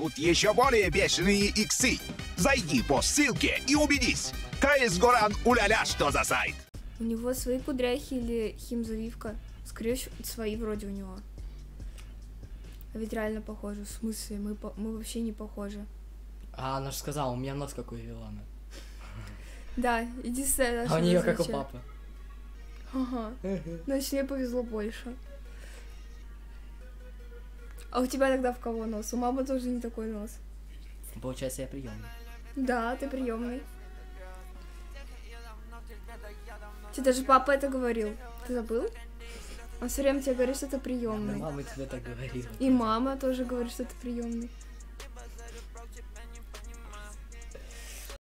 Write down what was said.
тут еще более бешеные иксы. Зайди по ссылке и убедись. КС Горан уля-ля, что за сайт. У него свои кудряхи или химзавивка? Скорее всего, свои вроде у него. А ведь реально похожи. В смысле, мы вообще не похожи. А она же сказала, у меня нос как у Вилана. Да, единственное, А у нее как у папы. Ага. Значит, мне повезло больше. А у тебя тогда в кого нос? У мамы тоже не такой нос. Получается, я приемный. Да, ты приемный. Тебе даже папа это говорил. Ты забыл? Он все время тебе говорит, что ты приемный. Мама тебе так говорила. И мама тоже говорит, что ты приемный.